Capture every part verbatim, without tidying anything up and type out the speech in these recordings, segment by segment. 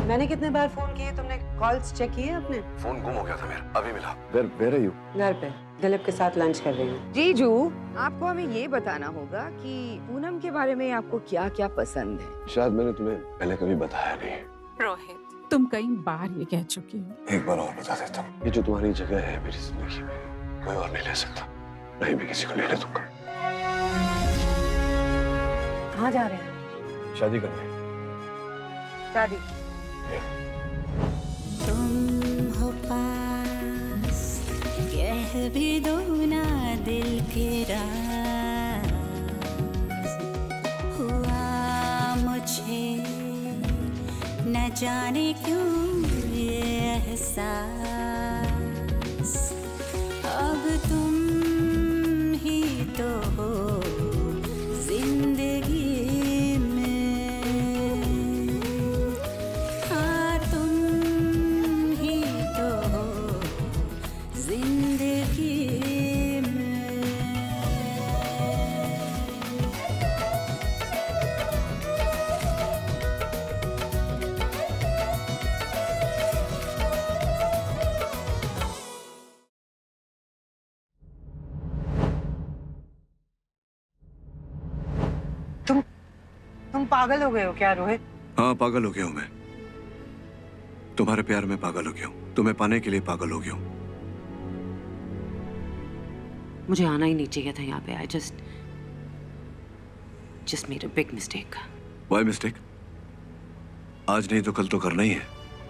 मैंने कितने बार फोन किए, तुमने कॉल्स चेक किए अपने? फोन गुम हो गया था मेरा, अभी मिला। Where, where are you? घर पे दिलीप के साथ लंच कर रही हूँ। जीजू, आपको हमें ये बताना होगा कि पूनम के बारे में आपको क्या-क्या पसंद है। शायद मैंने तुम्हें पहले कभी बताया नहीं। रोहित, तुम कई बार ये कह चुकी हो। एक बार और बता देता हूँ, ये जो तुम्हारी जगह है मेरी जिंदगी में, कोई और नहीं ले सकता। नहीं भी किसी को ले ले दूंगा। कहाँ जा रहे हैं? शादी करने। शादी? तुम हो पास, कह भी दो ना दिल के राज, हुआ मुझे न जाने क्यों ये एहसास, अब तुम ही तो हो जिंदगी पागल हो गए हो क्या रोहित? हाँ, पागल हो गया हूँ मैं। तुम्हारे प्यार में पागल हो गया हूँ, तुम्हें पाने के लिए पागल हो गया हूँ। मुझे आना ही नहीं चाहिए था यहाँ पे। I just just made a big mistake. Why mistake? आज नहीं तो कल तो करना ही है।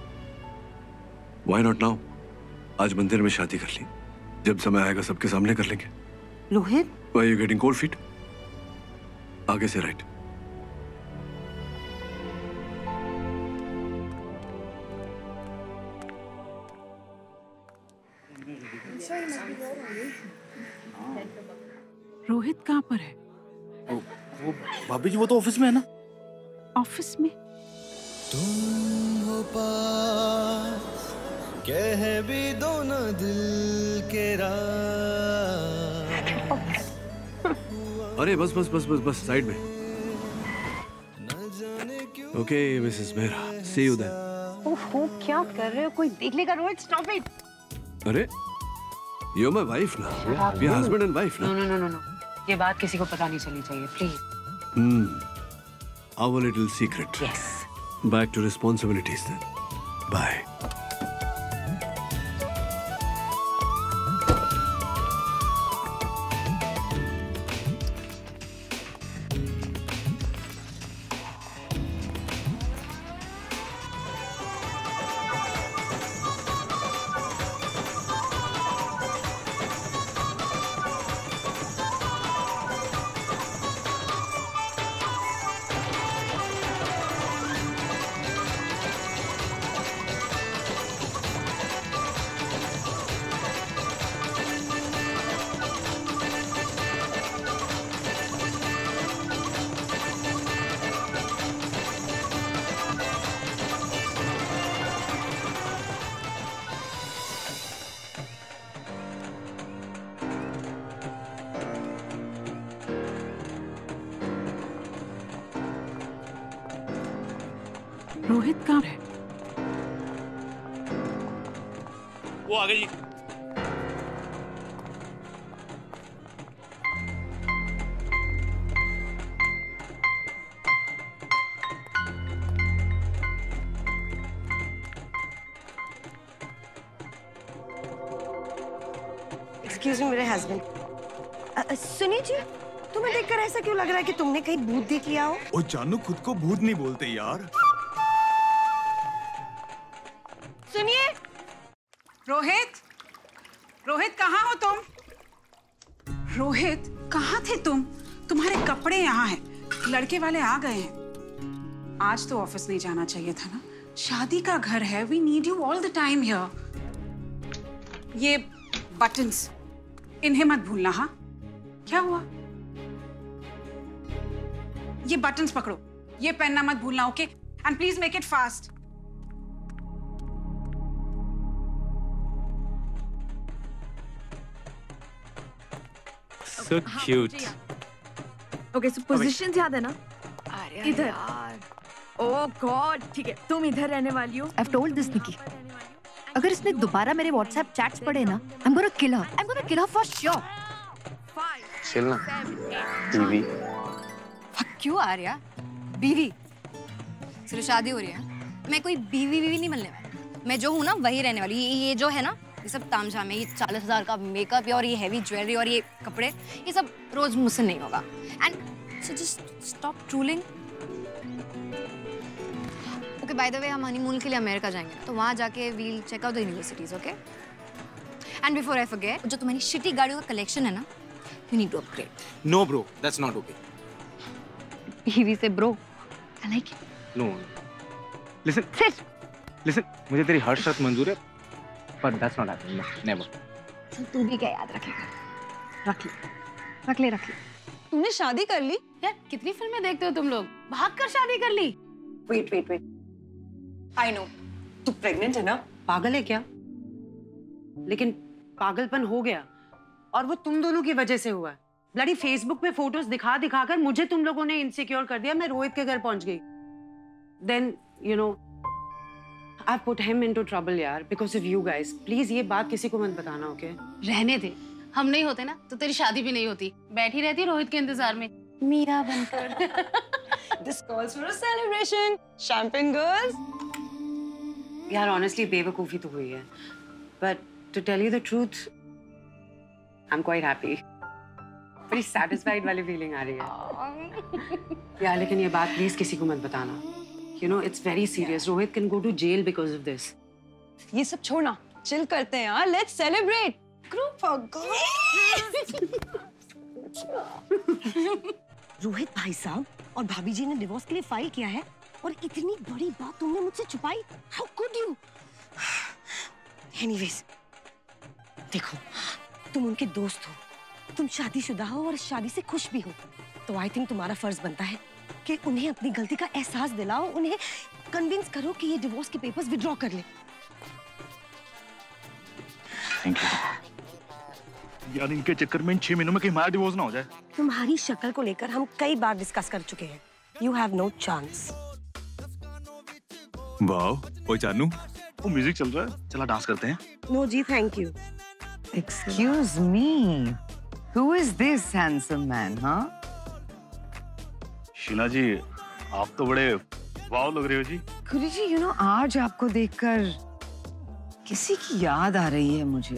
Why not now? आज मंदिर में शादी कर ली, जब समय आएगा सबके सामने कर लेंगे। Rohit? Why are you getting cold feet? आगे से राइट। रोहित कहाँ पर है? वो, वो भाभी जी वो तो ऑफिस में है ना। ऑफिस में? तुम हो पास, कह भी दो ना दिल के राज। अरे बस बस बस बस बस साइड में। Okay Mrs Mehra, see you then. ओहो, क्या कर रहे हो? कोई देख लेगा रोहित, स्टॉप इट। अरे you're my wife ना, we are husband and wife ना। No no no no no, ये बात किसी को पता नहीं चलनी चाहिए, please। Hmm, our little secret। Yes। Back to responsibilities then। Bye। Rohit कहाँ है? वो आ गई। एक्सक्यूज मी मेरे हस्बैंड। सुनिए जी, तुम्हें देखकर ऐसा क्यों लग रहा है कि तुमने कहीं भूत देख लिया हो? ओ जानू, खुद को भूत नहीं बोलते यार। सुनिए। रोहित, रोहित कहाँ हो तुम? रोहित कहाँ थे तुम? तुम्हारे कपड़े यहाँ हैं, लड़के वाले आ गए हैं। आज तो ऑफिस नहीं जाना चाहिए था ना, शादी का घर है। We need you all the time here. ये बटन्स, इन्हें मत भूलना। हाँ, क्या हुआ? ये बटन्स पकड़ो, ये पहनना मत भूलना, okay? And please make it fast. So cute. Okay, so positions याद है ना? इधर। ओह गॉड, ठीक है, तुम इधर रहने वाली हो। I've told this Nikki. अगर इसने दोबारा मेरे WhatsApp चैट्स पढ़े ना, I'm gonna kill her. I'm gonna kill her for sure. Chill ना, बीवी। क्यों आ रहा? बीवी? सिर्फ शादी हो रही है? मैं कोई बीवी बीवी नहीं मिलने वाली। मैं जो हूँ ना वही रहने वाली। ये, ये जो है ना, ये सब तामझाम है। ये चालीस हजार का मेकअप और ये हैवी ज्वेलरी और ये कपड़े, ये सब रोज मुझसे नहीं होगा। And so just stop trolling. Okay, by the way हम हनीमून के लिए अमेरिका जाएंगे, तो वहाँ जाके we'll check out the universities, okay? And before I forget, जो तुम्हारी शिटी गाड़ियों का कलेक्शन है ना, you need to upgrade. No bro, that's not okay. बीवी से bro, I like it. No, listen sit listen, मुझे तेरी हर शर्त मंजूर है, पर दैट्स नॉट हैपनिंग, नेवर। तू भी क्या याद रखेगा? रख ले, रख ले, रख ले। तूने शादी कर ली? यार कितनी फिल्में देखते हो तुम लोग? भाग कर शादी कर ली। Wait wait wait, I know तू प्रेग्नेंट है ना? पागल है क्या? लेकिन पागलपन हो गया और वो तुम दोनों की वजह से हुआ। ब्लडी फेसबुक पे फोटोज दिखा दिखा कर मुझे तुम लोगों ने इनसिक्योर कर दिया। मैं रोहित के घर पहुंच गई। Then you know I put him into trouble यार, because of you guys. Please ये बात किसी को मत बताना, ओके? रहने दे, हम नहीं होते ना तो तेरी शादी भी नहीं होती। बैठी रहती रोहित के इंतजार में मीरा बनकर। This calls for a celebration. Champagne girls. यार ऑनेस्टली बेवकूफी तो हुई है, but to tell you the truth I am quite happy. बड़ी सैटिस्फाइड वाली फीलिंग आ रही है यार। लेकिन ये बात प्लीज किसी को मत बताना। You know it's very serious. Rohit can go to jail because of this. ये सब छोड़ना, चिल करते हैं यार। Let's celebrate. Group of girls. Rohit भाई साहब और भाभी जी ने डिवोर्स के लिए फाइल किया है और इतनी बड़ी बात तुमने मुझसे छुपाई। How could you? Anyways, देखो तुम उनके दोस्त हो, तुम शादीशुदा हो और शादी से खुश भी हो, तो आई थिंक तुम्हारा फर्ज बनता है कि उन्हें अपनी गलती का एहसास दिलाओ, उन्हें कन्विंस करो कि ये डिवोर्स के पेपर्स विड्रॉ कर ले। Thank you. यार इनके चक्कर में इन छह महीनों में कहीं हमारा डिवोर्स ना हो जाए। तुम्हारी शक्ल को लेकर हम कई बार डिस्कस कर चुके हैं। You have no chance. वाह, ओए जानू, वो म्यूजिक चल रहा है, चला डांस करते हैं। No ji, thank you. Excuse me, who is this handsome man, huh? Sheila जी, आप तो बड़े वाव लग रहे हो जी। गुरु जी, you know, आज आपको देखकर किसी की याद आ रही है मुझे।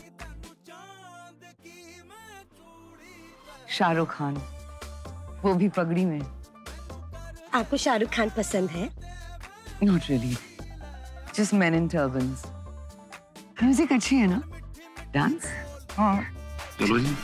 शाहरुख खान, वो भी पगड़ी में। आपको शाहरुख खान पसंद है? Not really, just men in turbans. Music अच्छी है ना? डांस? हाँ। चलो जी।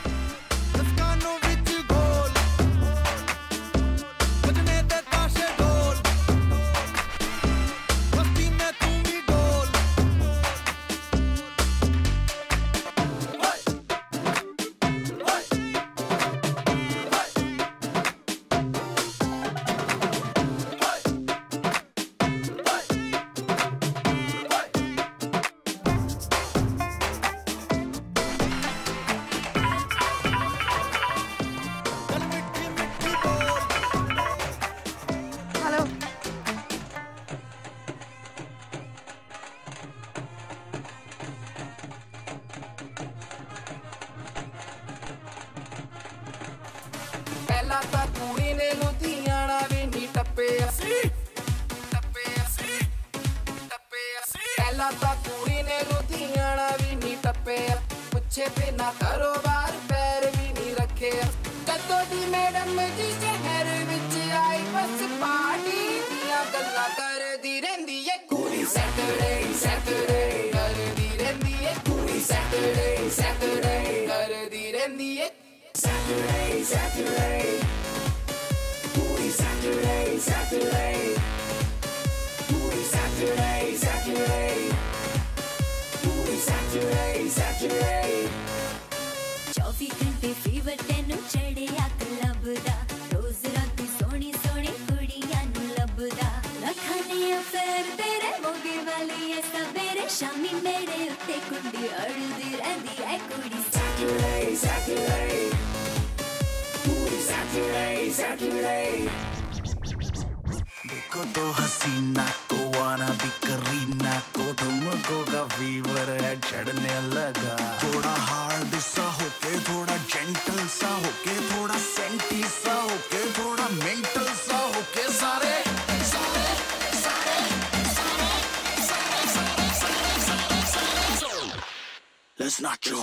को तो हसीना को वाना भी करीना को तुमको का फीवर है चढ़ने लगा। थोड़ा हार्ड सा होके थोड़ा जेंटल सा होके थोड़ा सेंटी सा होके थोड़ा मेंटल सा होके सारे सारे सारे सारे सारे सारे सारे सारे Let's not joke.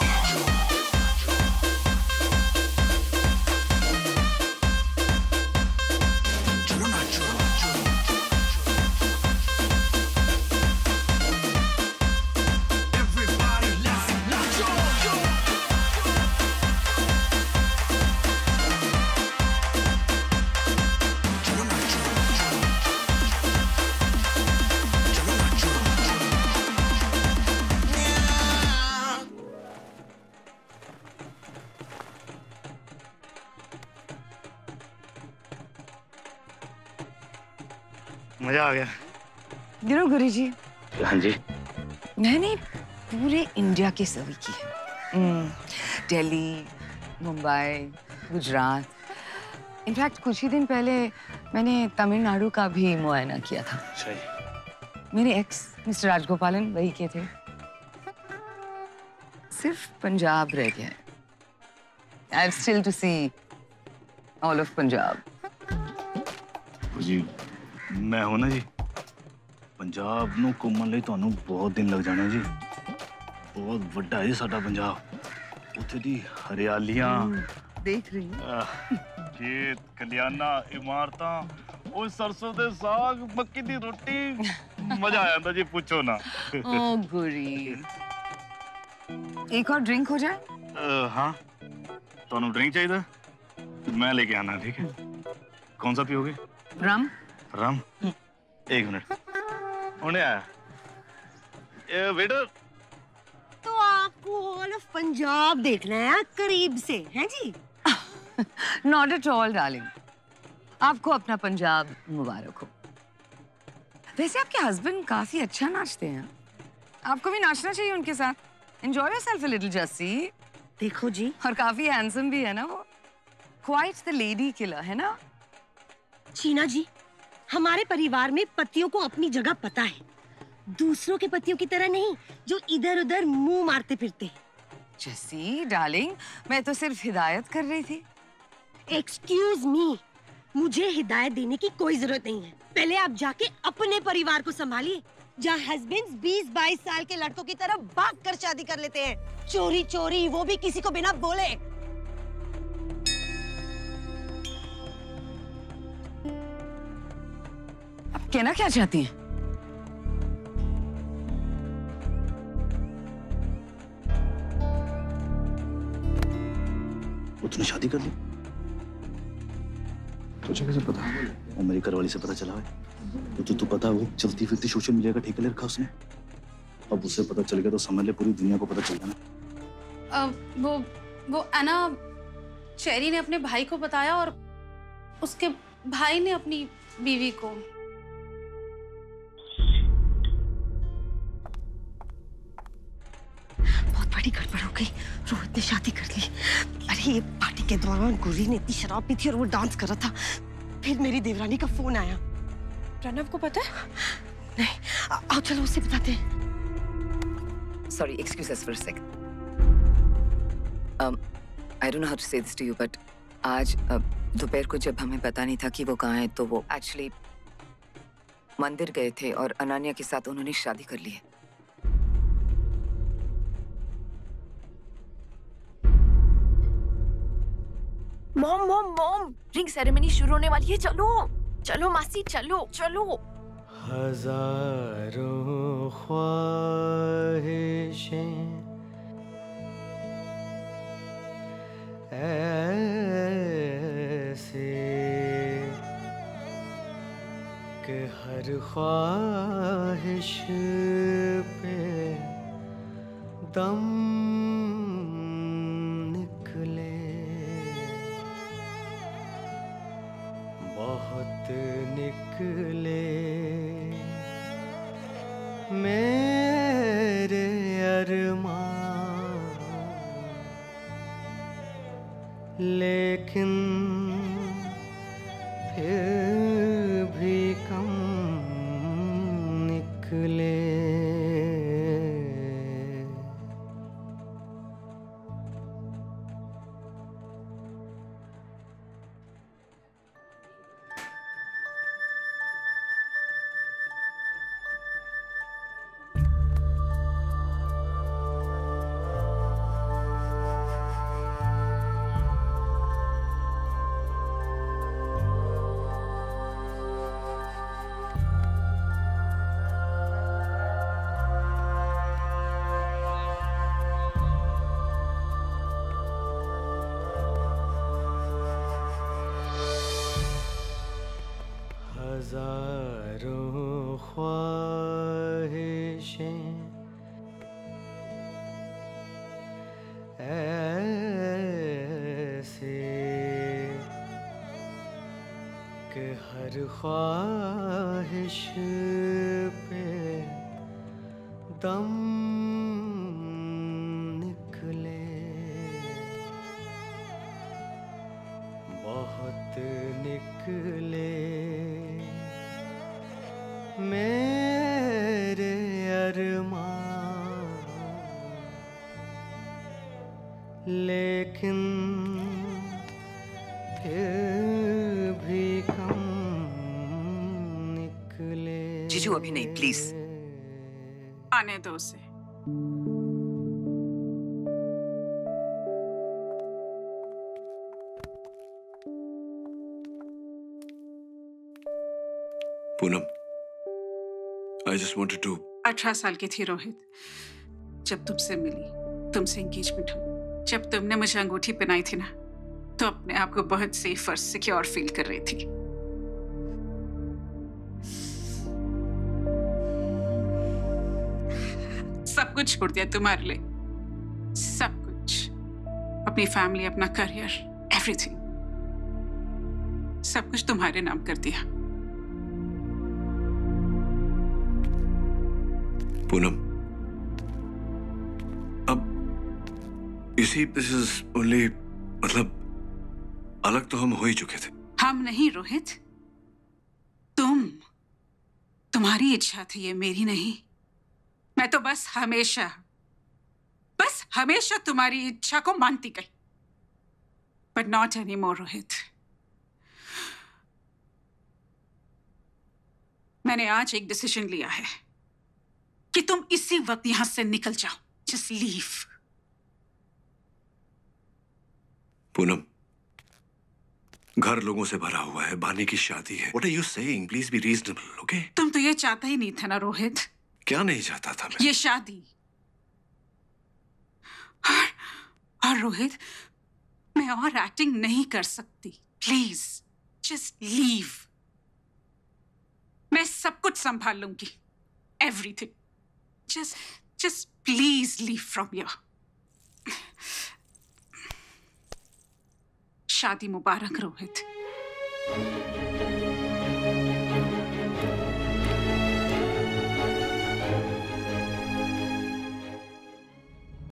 मजा आ गया। You know, गुरु जी, हाँ जी, मैंने पूरे इंडिया की सर्वे की है। hmm, दिल्ली, मुंबई, गुजरात। इनफैक्ट कुछ ही दिन पहले मैंने तमिलनाडु का भी मुआयना किया था। सही। मेरे एक्स मिस्टर राजगोपालन वही के थे। सिर्फ पंजाब रह गया है। I have still to see all of Punjab. जी, मैं हूं ना जी। पंजाब ਨੂੰ ਘੁੰਮਣ ਲਈ ਤੁਹਾਨੂੰ ਬਹੁਤ ਦਿਨ ਲੱਗ ਜਾਣੇ ਜੀ। ਬਹੁਤ ਵੱਡਾ ਹੈ ਸਾਡਾ ਪੰਜਾਬ। ਉੱਥੇ ਦੀ ਹਰਿਆਲੀਆਂ ਦੇਖ ਰਹੀ ਹਾਂ। ਖੇਤ, ਕਲਿਆਣਾ, ਇਮਾਰਤਾਂ, ਉਹ ਸਰਸੋਂ ਦੇ ਸਾਗ, ਮੱਕੀ ਦੀ ਰੋਟੀ, ਮਜ਼ਾ ਆ ਜਾਂਦਾ ਜੀ ਪੁੱਛੋ ਨਾ। ओ गुरी, एक और ड्रिंक हो जाए? हाँ, ਤੁਹਾਨੂੰ ਡਰਿੰਕ ਚਾਹੀਦਾ? मैं लेके आना, ठीक है? कौन सा पियोगे? रम। रम? एक मिनट। होने आया। ए, वेटर। तो आपको ऑल ऑफ पंजाब देखना है करीब से, हैं जी? Not at all, darling. आपको अपना पंजाब मुबारक हो। वैसे आपके हस्बैंड काफी अच्छा नाचते हैं। आपको भी नाचना चाहिए उनके साथ। Enjoy yourself a little, Jassi. देखो जी। और काफी हैंडसम भी है ना वो। Quite the lady killer, है ना? शीना जी, हमारे परिवार में पतियों को अपनी जगह पता है। दूसरों के पतियों की तरह नहीं, जो इधर-उधर मुंह मारते फिरते हैं। जस्सी, डार्लिंग, मैं तो सिर्फ हिदायत कर रही थी। एक्सक्यूज मी, मुझे हिदायत देने की कोई जरूरत नहीं है। पहले आप जाके अपने परिवार को संभालिए, जहाँ हस्बैंड्स बीस बाईस साल के लड़कों की तरह भाग कर शादी कर लेते हैं, चोरी चोरी, वो भी किसी को बिना बोले। आप कहना क्या चाहती हैं? वो तूने शादी कर ली? तुझे कैसे पता? वो मेरी घरवाली से पता चला है। तो तू तू पता वो चलती फिरती सोशल मीडिया का ठेका ले रखा उसने। अब उसे पता चल गया तो समझ ले पूरी दुनिया को पता चल गया ना। uh, वो वो अना चेरी ने अपने भाई को बताया और उसके भाई ने अपनी बीवी को। बहुत बड़ी गड़बड़ हो गई। रोहित ने शादी कर ली। अरे ये पार्टी के दौरान गुरी ने इतनी शराब पी थी और वो डांस कर रहा था। फिर मेरी देवरानी का फोन आया। प्रणव को पता है? नहीं, आओ चलो उसे बताते हैं। Sorry, excuse us for a second. Um, I don't know how to say this to you, but आज दोपहर को जब हमें पता नहीं था कि वो कहाँ है, तो वो actually मंदिर गए थे और अनान्या के साथ उन्होंने शादी कर ली है। Mom mom mom ring ceremony शुरू होने वाली है। चलो चलो मासी, चलो चलो। हजारों ख्वाहिशें ऐसे कि हर ख्वाहिश पे दम निकले, बहुत निकले मेरे अरमान, लेकिन फिर भी कम निकले। हजारों ख्वाहिशें ऐसे कि हर ख्वाहिश पे दम निकले। बहुत निकले मेरे अरमान, लेकिन फिर भी कम निकले। जीजू अभी नहीं, प्लीज। आने दो उसे। Poonam, I just wanted to. अठारह साल की थी रोहित जब तुमसे मिली, तुमसे एंगेजमेंट हुई। जब तुमने मुझे अंगूठी पहनाई थी ना, तो अपने आप को बहुत सेफ और सिक्योर फील कर रही थी। सब कुछ छोड़ दिया तुम्हारे लिए, सब कुछ, अपनी फैमिली, अपना करियर, एवरीथिंग, सब कुछ तुम्हारे नाम कर दिया। पूनम, अब इसी दिस इज ओनली, मतलब अलग तो हम हो ही चुके थे। हम नहीं रोहित, तुम, तुम्हारी इच्छा थी ये, मेरी नहीं। मैं तो बस हमेशा, बस हमेशा तुम्हारी इच्छा को मानती गई, but not any more Rohit. मैंने आज एक डिसीजन लिया है कि तुम इसी वक्त यहां से निकल जाओ। Just leave. पूनम, घर लोगों से भरा हुआ है, बानी की शादी है। What are you saying? Please be reasonable, okay? तुम तो ये चाहता ही नहीं था ना रोहित। क्या नहीं चाहता था मैं? ये शादी। और, और रोहित, मैं और एक्टिंग नहीं कर सकती। Please just leave. मैं सब कुछ संभाल लूंगी, everything. Just, just please leave from here. शादी मुबारक रोहित।